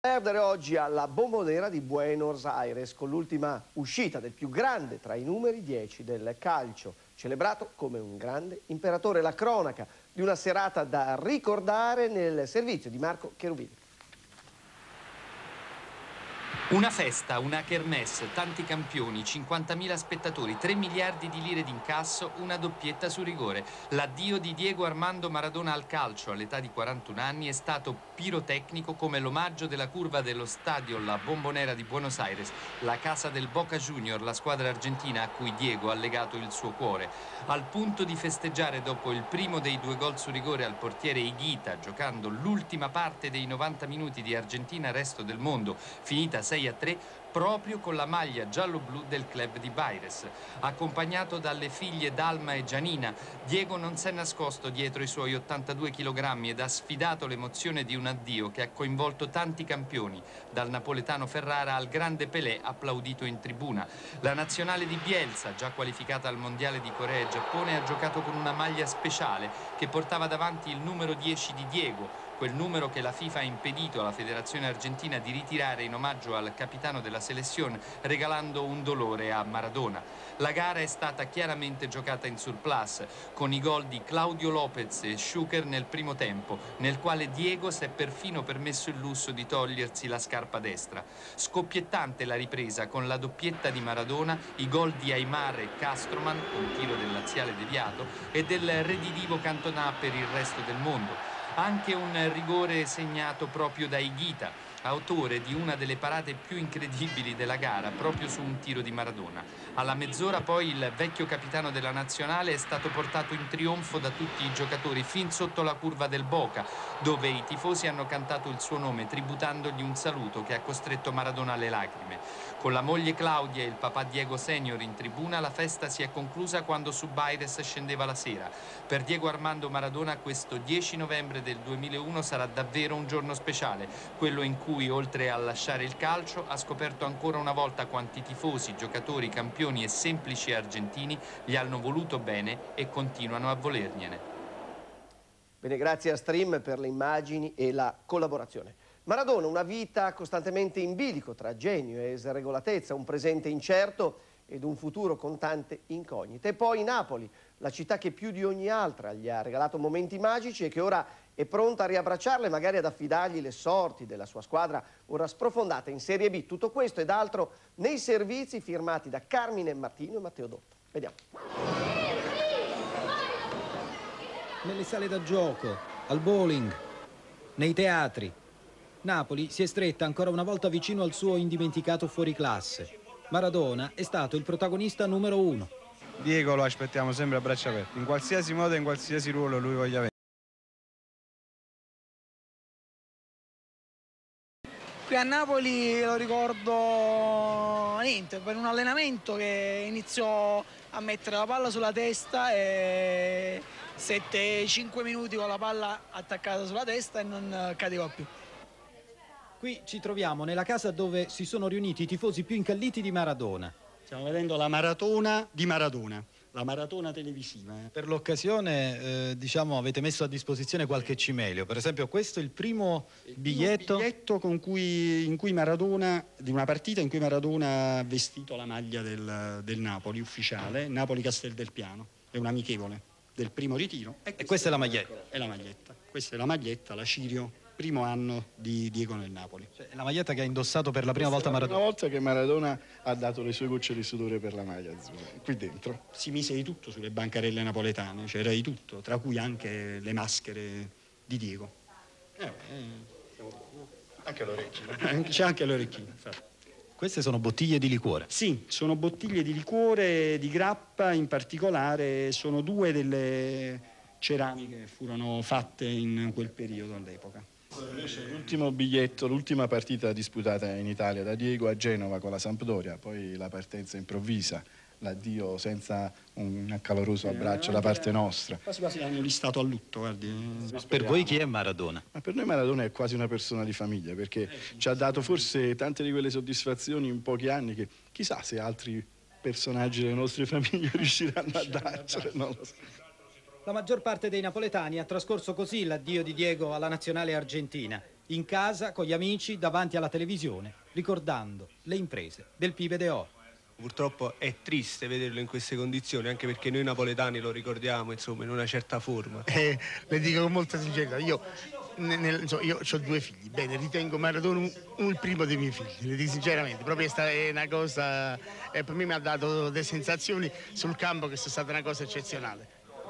Perdere oggi alla Bombonera di Buenos Aires con l'ultima uscita del più grande tra i numeri 10 del calcio, celebrato come un grande imperatore. La cronaca di una serata da ricordare nel servizio di Marco Cherubini. Una festa, una kermesse, tanti campioni, 50.000 spettatori, 3 miliardi di lire d'incasso, una doppietta su rigore. L'addio di Diego Armando Maradona al calcio all'età di 41 anni è stato pirotecnico come l'omaggio della curva dello stadio La Bombonera di Buenos Aires, la casa del Boca Junior, la squadra argentina a cui Diego ha legato il suo cuore. Al punto di festeggiare dopo il primo dei 2 gol su rigore al portiere Higuita, giocando l'ultima parte dei 90 minuti di Argentina-Resto del Mondo, finita 6-3, proprio con la maglia giallo-blu del club di Baires. Accompagnato dalle figlie Dalma e Gianina, Diego non si è nascosto dietro i suoi 82 kg ed ha sfidato l'emozione di un addio che ha coinvolto tanti campioni, dal napoletano Ferrara al grande Pelé applaudito in tribuna. La nazionale di Bielsa, già qualificata al mondiale di Corea e Giappone, ha giocato con una maglia speciale che portava davanti il numero 10 di Diego, quel numero che la FIFA ha impedito alla Federazione Argentina di ritirare in omaggio al capitano della selezione, regalando un dolore a Maradona. La gara è stata chiaramente giocata in surplus, con i gol di Claudio Lopez e Schuker nel primo tempo, nel quale Diego si è perfino permesso il lusso di togliersi la scarpa destra. Scoppiettante la ripresa con la doppietta di Maradona, i gol di Aimar e Castroman, con tiro del laziale deviato, e del redivivo Cantona per il Resto del Mondo. Anche un rigore segnato proprio da Higuita, autore di una delle parate più incredibili della gara, proprio su un tiro di Maradona. Alla mezz'ora poi il vecchio capitano della nazionale è stato portato in trionfo da tutti i giocatori fin sotto la curva del Boca, dove i tifosi hanno cantato il suo nome, tributandogli un saluto che ha costretto Maradona alle lacrime. Con la moglie Claudia e il papà Diego Senior in tribuna, la festa si è conclusa quando su Baires scendeva la sera. Per Diego Armando Maradona questo 10 novembre del 2001 sarà davvero un giorno speciale, quello in cui, oltre a lasciare il calcio, ha scoperto ancora una volta quanti tifosi, giocatori, campioni e semplici argentini gli hanno voluto bene e continuano a volergliene. Bene, grazie a Stream per le immagini e la collaborazione. Maradona, una vita costantemente in bilico tra genio e sregolatezza, un presente incerto ed un futuro con tante incognite. E poi Napoli, la città che più di ogni altra gli ha regalato momenti magici e che ora è pronta a riabbracciarle, magari ad affidargli le sorti della sua squadra ora sprofondata in Serie B. Tutto questo ed altro nei servizi firmati da Carmine Martino e Matteo Dotta. Vediamo. Nelle sale da gioco, al bowling, nei teatri. Napoli si è stretta ancora una volta vicino al suo indimenticato fuoriclasse. Maradona è stato il protagonista numero 1. Diego lo aspettiamo sempre a braccia aperte, in qualsiasi modo e in qualsiasi ruolo lui voglia avere. Qui a Napoli lo ricordo niente, per un allenamento che iniziò a mettere la palla sulla testa e 7-5 minuti con la palla attaccata sulla testa e non cadeva più. Qui ci troviamo nella casa dove si sono riuniti i tifosi più incalliti di Maradona. Stiamo vedendo la maratona di Maradona, la maratona televisiva. Per l'occasione, diciamo, avete messo a disposizione qualche cimelio. Per esempio, questo è il primo biglietto. In cui Maradona, di una partita in cui Maradona ha vestito la maglia del Napoli ufficiale, Napoli-Casteldelpiano. È un amichevole del primo ritiro. E questa è la maglietta? È la maglietta. Questa è la maglietta, la Cirio, primo anno di Diego nel Napoli. Cioè, la maglietta che ha indossato per la prima volta Maradona. La prima volta che Maradona ha dato le sue gocce di sudore per la maglia azzurra, qui dentro. Si mise di tutto sulle bancarelle napoletane, c'era di tutto, tra cui anche le maschere di Diego. Anche l'orecchino. C'è anche l'orecchino, infatti. Queste sono bottiglie di liquore? Sì, sono bottiglie di liquore, di grappa in particolare, sono 2 delle ceramiche che furono fatte in quel periodo all'epoca. L'ultimo biglietto, l'ultima partita disputata in Italia da Diego a Genova con la Sampdoria, poi la partenza improvvisa, l'addio senza un caloroso abbraccio da parte nostra. Quasi l'hanno listato a lutto, guardi. Per voi chi è Maradona? Ma per noi Maradona è quasi una persona di famiglia, perché ci ha dato forse tante di quelle soddisfazioni in pochi anni che chissà se altri personaggi delle nostre famiglie riusciranno a darcele, non lo so. La maggior parte dei napoletani ha trascorso così l'addio di Diego alla nazionale argentina. in casa, con gli amici, davanti alla televisione, ricordando le imprese del Pieve d'Oro. Purtroppo è triste vederlo in queste condizioni, anche perché noi napoletani lo ricordiamo, insomma, in una certa forma. Le dico con molta sincerità, io ho 2 figli, bene, ritengo Maradona il primo dei miei figli, le dico sinceramente, proprio questa è una cosa, per me mi ha dato delle sensazioni sul campo che sono stata una cosa eccezionale.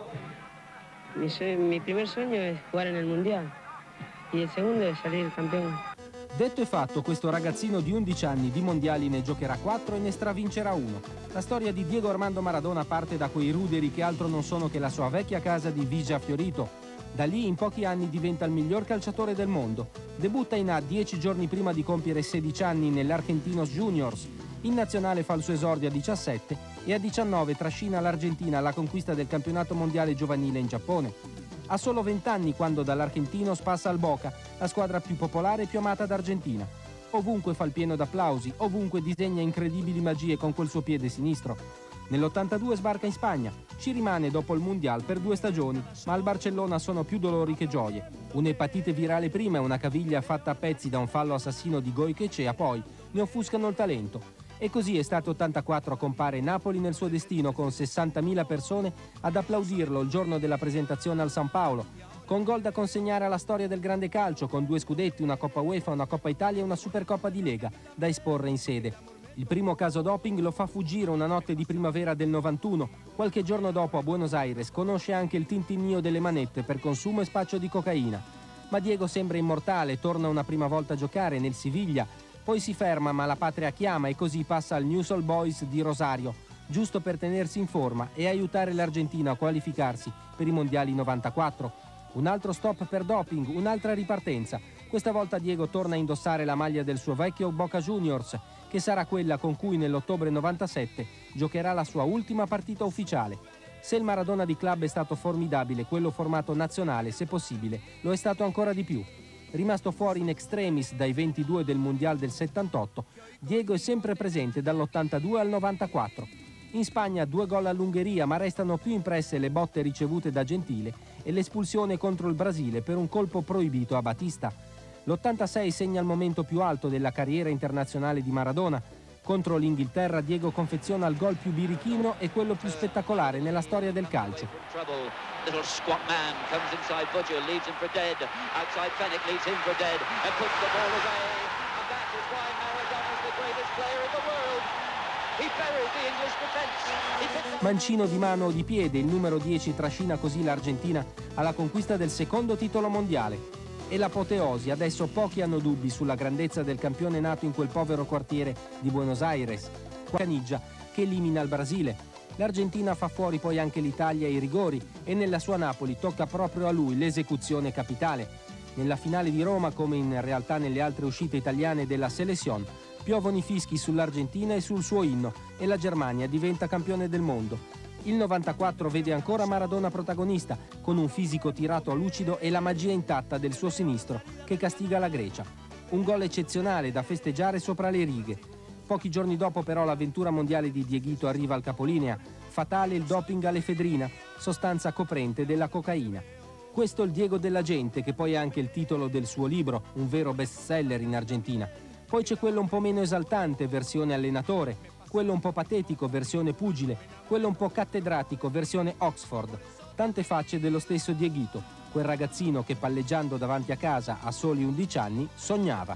Mi primer sueño es jugar en el Mundial y el segundo es salir campeón. Detto e fatto, questo ragazzino di 11 anni di mondiali ne giocherà 4 e ne stravincerà 1. La storia di Diego Armando Maradona parte da quei ruderi che altro non sono che la sua vecchia casa di Vigia Fiorito. Da lì in pochi anni diventa il miglior calciatore del mondo. Debutta in A 10 giorni prima di compiere 16 anni nell'Argentinos Juniors. In nazionale fa il suo esordio a 17 e a 19 trascina l'Argentina alla conquista del campionato mondiale giovanile in Giappone. Ha solo 20 anni quando dall'Argentinos passa al Boca, la squadra più popolare e più amata d'Argentina. Ovunque fa il pieno d'applausi, ovunque disegna incredibili magie con quel suo piede sinistro. Nell'82 sbarca in Spagna, ci rimane dopo il Mundial per 2 stagioni, ma al Barcellona sono più dolori che gioie. Un'epatite virale prima e una caviglia fatta a pezzi da un fallo assassino di Goycoechea poi ne offuscano il talento. E così estate 84 compare Napoli nel suo destino con 60.000 persone ad applaudirlo il giorno della presentazione al San Paolo, con gol da consegnare alla storia del grande calcio, con 2 scudetti, una Coppa UEFA, una Coppa Italia e una Supercoppa di Lega da esporre in sede. Il primo caso doping lo fa fuggire una notte di primavera del 91. Qualche giorno dopo a Buenos Aires conosce anche il tintinnio delle manette per consumo e spaccio di cocaina. Ma Diego sembra immortale, torna una prima volta a giocare nel Siviglia, poi si ferma ma la patria chiama e così passa al Newell's Old Boys di Rosario, giusto per tenersi in forma e aiutare l'Argentina a qualificarsi per i mondiali 94. Un altro stop per doping, un'altra ripartenza. Questa volta Diego torna a indossare la maglia del suo vecchio Boca Juniors, che sarà quella con cui nell'ottobre 97 giocherà la sua ultima partita ufficiale. Se il Maradona di club è stato formidabile, quello formato nazionale, se possibile, lo è stato ancora di più. Rimasto fuori in extremis dai 22 del Mondial del 78, Diego è sempre presente dall'82 al 94. In Spagna 2 gol all'Ungheria, ma restano più impresse le botte ricevute da Gentile e l'espulsione contro il Brasile per un colpo proibito a Batista. L'86 segna il momento più alto della carriera internazionale di Maradona. Contro l'Inghilterra Diego confeziona il gol più birichino e quello più spettacolare nella storia del calcio. Little squat man comes inside Butcher, leaves him for dead. Outside Fennick leaves him for dead and puts the ball away. And that is why Maradona is the greatest player in the world. He buried the English defense. Mancino di mano o di piede, il numero 10 trascina così l'Argentina alla conquista del secondo titolo mondiale. E l'apoteosi, adesso pochi hanno dubbi sulla grandezza del campione nato in quel povero quartiere di Buenos Aires. Caniggia che elimina il Brasile. L'Argentina fa fuori poi anche l'Italia ai rigori e nella sua Napoli tocca proprio a lui l'esecuzione capitale. Nella finale di Roma, come in realtà nelle altre uscite italiane della Selezione, piovono i fischi sull'Argentina e sul suo inno e la Germania diventa campione del mondo. Il 94 vede ancora Maradona protagonista, con un fisico tirato a lucido e la magia intatta del suo sinistro che castiga la Grecia. Un gol eccezionale da festeggiare sopra le righe. Pochi giorni dopo però l'avventura mondiale di Dieguito arriva al capolinea. Fatale il doping all'efedrina, sostanza coprente della cocaina. Questo è il Diego della gente, che poi è anche il titolo del suo libro, un vero bestseller in Argentina. Poi c'è quello un po' meno esaltante, versione allenatore, quello un po' patetico, versione pugile, quello un po' cattedratico, versione Oxford. Tante facce dello stesso Dieguito, quel ragazzino che palleggiando davanti a casa a soli 11 anni sognava.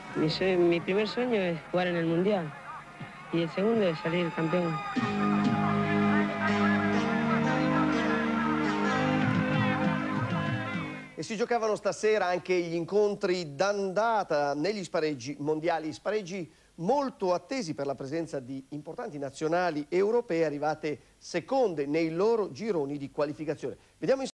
Mi primer sueño es jugar en el Mundial y el segundo es salir campeón. E si giocavano stasera anche gli incontri d'andata negli spareggi mondiali, spareggi molto attesi per la presenza di importanti nazionali europee arrivate seconde nei loro gironi di qualificazione. Vediamo